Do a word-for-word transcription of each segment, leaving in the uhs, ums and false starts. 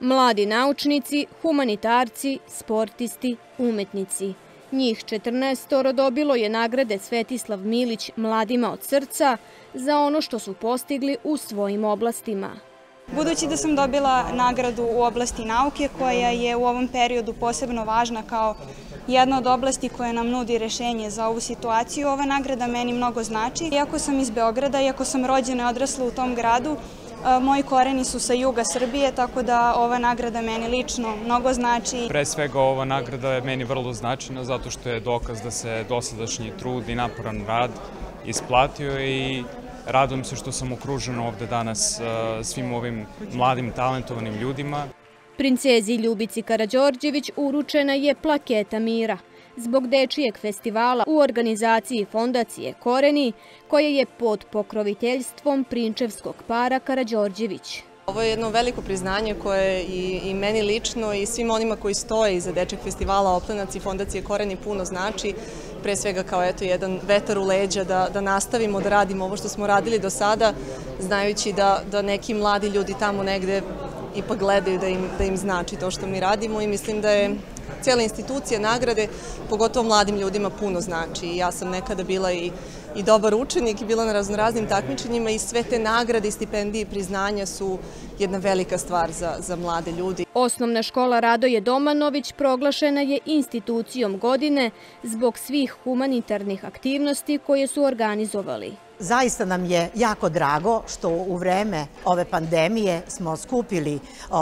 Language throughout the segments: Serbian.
Mladi naučnici, humanitarci, sportisti, umetnici. Njih četrnaestoro dobilo je nagrade Svetislav Milić Mladima od srca za ono što su postigli u svojim oblastima. Budući da sam dobila nagradu u oblasti nauke, koja je u ovom periodu posebno važna kao jedna od oblasti koja nam nudi rešenje za ovu situaciju, ova nagrada meni mnogo znači. Iako sam iz Beograda, iako sam rođena i odrasla u tom gradu, moji koreni su sa juga Srbije, tako da ova nagrada meni lično mnogo znači. Pre svega ova nagrada je meni vrlo značajna zato što je dokaz da se dosadašnji trud i naporan rad isplatio i radujem se što sam okružen ovde danas svim ovim mladim talentovanim ljudima. Princezi Ljubici Karađorđević uručena je plaketa mira zbog dečijeg festivala u organizaciji Fondacije Koreni, koja je pod pokroviteljstvom prinčevskog para Karađorđević. Ovo je jedno veliko priznanje koje i meni lično i svim onima koji stoje iza dečjeg festivala Oplenac i Fondacije Koreni puno znači. Pre svega kao eto jedan vetar u leđa da nastavimo da radimo ovo što smo radili do sada, znajući da neki mladi ljudi tamo negde ipak gledaju da im znači to što mi radimo i mislim da je cijela institucija nagrade, pogotovo mladim ljudima, puno znači. Ja sam nekada bila i dobar učenik i bila na raznoraznim takmičenjima i sve te nagrade i stipendije i priznanja su jedna velika stvar za mlade ljudi. Osnovna škola Radoje Domanović proglašena je institucijom godine zbog svih humanitarnih aktivnosti koje su organizovali. Zaista nam je jako drago što u vreme ove pandemije smo skupili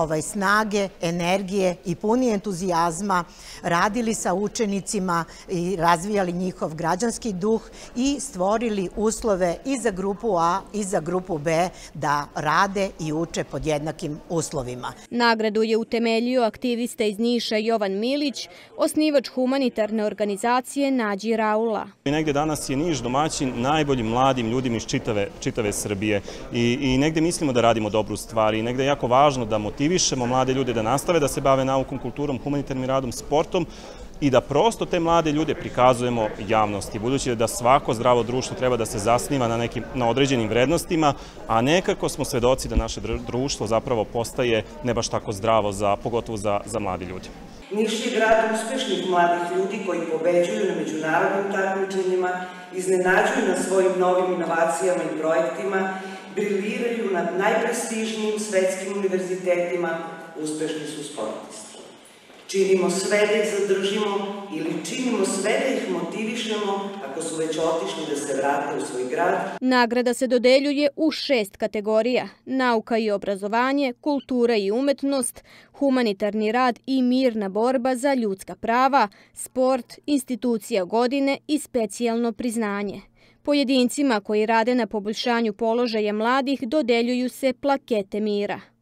snage, energije i puni entuzijazma, radili sa učenicima i razvijali njihov građanski duh i stvorili uslove i za grupu A i za grupu B da rade i uče pod jednakim uslovima. Nagradu je utemeljio aktivista iz Niša Jovan Milić, osnivač humanitarne organizacije Nađi Raula. Negde danas je Niš domaćin najboljim mladim ljudima iz čitave Srbije i negde mislimo da radimo dobru stvar i negde je jako važno da motivišemo mlade ljude da nastave da se bave naukom, kulturom, humanitarnim radom, sportom i da prosto te mlade ljude prikazujemo javnosti, budući da svako zdravo društvo treba da se zasniva na određenim vrednostima, a nekako smo svedoci da naše društvo zapravo postaje ne baš tako zdravo, pogotovo za mladi ljudi. Niš je grad uspešnih mladih ljudi koji pobeđuju na međunarodnim takmičenjima, iznenađuju na svojim novim inovacijama i projektima, briljiraju na najprestižnijim svetskim univerzitetima, uspešni su sportisti. Činimo sve da ih zadržimo ili činimo sve da ih motivišemo ako su već otišli da se vrate u svoj grad. Nagrada se dodeljuje u šest kategorija: nauka i obrazovanje, kultura i umetnost, humanitarni rad i mirna borba za ljudska prava, sport, institucija godine i specijalno priznanje. Pojedincima koji rade na poboljšanju položaja mladih dodeljuju se plakete mira.